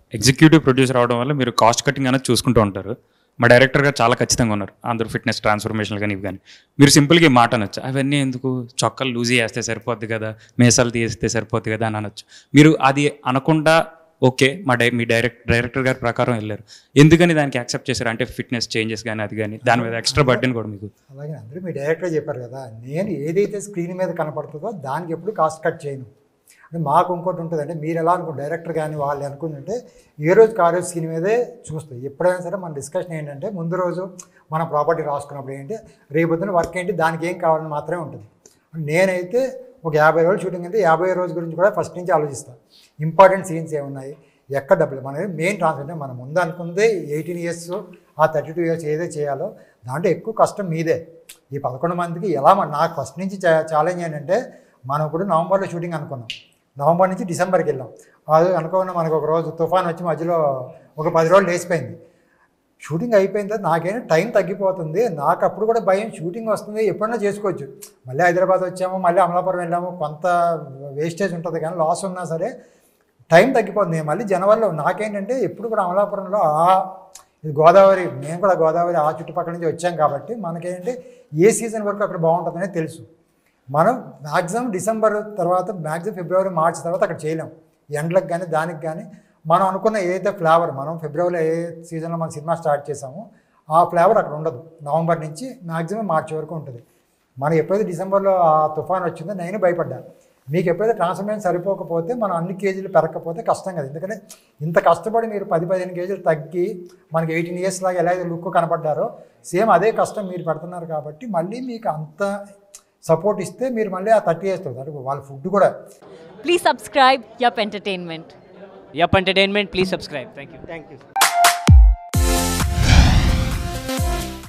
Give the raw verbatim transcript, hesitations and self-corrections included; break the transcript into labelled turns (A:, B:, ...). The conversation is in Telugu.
A: ఎగ్జిక్యూటివ్ ప్రొడ్యూసర్ అవడం వల్ల మీరు కాస్ట్ కటింగ్ అనేది చూసుకుంటూ ఉంటారు. మా డైరెక్టర్ గారు చాలా ఖచ్చితంగా ఉన్నారు, ఆంధ్ర ఫిట్నెస్ ట్రాన్స్ఫర్మేషన్ కానీ ఇవి కానీ. మీరు సింపుల్గా ఈ మాట అనొచ్చు, అవన్నీ ఎందుకు, చొక్కలు లూజ్ చేస్తే సరిపోద్ది కదా, మేసాలు తీస్తే సరిపోద్ది కదా అని అనొచ్చు. మీరు అది అనకుండా ఓకే మా డై మీ డైరెక్ట్ డైరెక్టర్ గారి ప్రకారం వెళ్ళారు, ఎందుకని దానికి యాక్సెప్ట్ చేశారు? అంటే ఫిట్నెస్ చేంజెస్ కానీ అది కానీ దాని మీద ఎక్స్ట్రా బర్డెన్ కూడా మీకు.
B: అలాగే అందరూ మీ డైరెక్టర్ చెప్పారు కదా, నేను ఏదైతే స్క్రీన్ మీద కనపడుతుందో దానికి ఎప్పుడు కాస్ట్ కట్ చేయను. అంటే మాకు ఇంకోటి ఉంటుంది, అంటే మీరు ఎలా అనుకో డైరెక్టర్ కానీ వాళ్ళు అనుకుంటుంటే ఏ రోజుకి ఆ రోజు స్క్రీన్ మీదే చూస్తాయి. ఎప్పుడైనా సరే మన డిస్కషన్ ఏంటంటే ముందు రోజు మన ప్రాపర్టీ రాసుకున్నప్పుడు ఏంటి, రేపొద్దున వర్క్ ఏంటి, దానికి ఏం కావాలని మాత్రమే ఉంటుంది. నేనైతే ఒక యాభై రోజులు షూటింగ్ అంటే యాభై రోజు గురించి కూడా ఫస్ట్ నుంచి ఆలోచిస్తాను. ఇంపార్టెంట్ సీన్స్ ఏమున్నాయి, ఎక్కడ డబ్బులు, మన మెయిన్ ట్రాన్స్ఫర్ అంటే మనం ముందు అనుకుందే ఎయిటీన్ ఇయర్స్ ఆ థర్టీ టూ ఇయర్స్ ఏదో చేయాలో దాంట్లో ఎక్కువ కష్టం మీదే. ఈ పదకొండు మందికి ఎలా నాకు ఫస్ట్ నుంచి ఛాలెంజ్ ఏంటంటే, మనం ఇప్పుడు నవంబర్లో షూటింగ్ అనుకున్నాం, నవంబర్ నుంచి డిసెంబర్కి వెళ్ళాం. అది అనుకున్న మనకు ఒక రోజు తుఫాన్ వచ్చి మధ్యలో ఒక పది రోజులు లేచిపోయింది. షూటింగ్ అయిపోయిన తర్వాత నాకేనా టైం తగ్గిపోతుంది, నాకు అప్పుడు కూడా భయం, షూటింగ్ వస్తుంది ఎప్పుడైనా చేసుకోవచ్చు, మళ్ళీ హైదరాబాద్ వచ్చాము, మళ్ళీ అమలాపురం వెళ్ళాము, కొంత వేస్టేజ్ ఉంటుంది కానీ లాస్ ఉన్నా సరే టైం తగ్గిపోతుంది. మళ్ళీ జనవరిలో నాకేంటంటే ఎప్పుడు కూడా అమలాపురంలో ఆ ఇది గోదావరి, మేము కూడా గోదావరి ఆ చుట్టుపక్కల నుంచి వచ్చాం కాబట్టి మనకేంటంటే ఏ సీజన్ వరకు అక్కడ బాగుంటుందనే తెలుసు. మనం మ్యాక్సిమం డిసెంబర్ తర్వాత మ్యాక్సిమం ఫిబ్రవరి మార్చ్ తర్వాత అక్కడ చేయలేం, ఎండలకు కానీ దానికి కానీ. మనం అనుకున్న ఏదైతే ఫ్లేవర్ మనం ఫిబ్రవరిలో ఏ సీజన్లో మనం సినిమా స్టార్ట్ చేసామో ఆ ఫ్లేవర్ అక్కడ ఉండదు. నవంబర్ నుంచి మ్యాక్సిమం మార్చి వరకు ఉంటుంది. మనం ఎప్పుడైతే డిసెంబర్లో ఆ తుఫాన్ వచ్చిందో నేను భయపడ్డాను. మీకు ఎప్పుడైతే ట్రాన్స్ఫర్మేషన్ సరిపోకపోతే మనం అన్ని కేజీలు పెరగకపోతే కష్టం కదా, ఎందుకంటే ఇంత కష్టపడి మీరు పది పదిహేను కేజీలు తగ్గి మనకి ఎయిటీన్ ఇయర్స్ లాగా ఎలా లుక్ కనపడ్డారో సేమ్ అదే కష్టం మీరు పెడుతున్నారు. కాబట్టి మళ్ళీ మీకు అంత సపోర్ట్ ఇస్తే మీరు మళ్ళీ ఆ థర్టీ ఇయర్స్ అంటే వాళ్ళ ఫుడ్ కూడా.
C: Please subscribe yup entertainment.
D: Yup Entertainment, please subscribe. Thank you.
E: Thank you.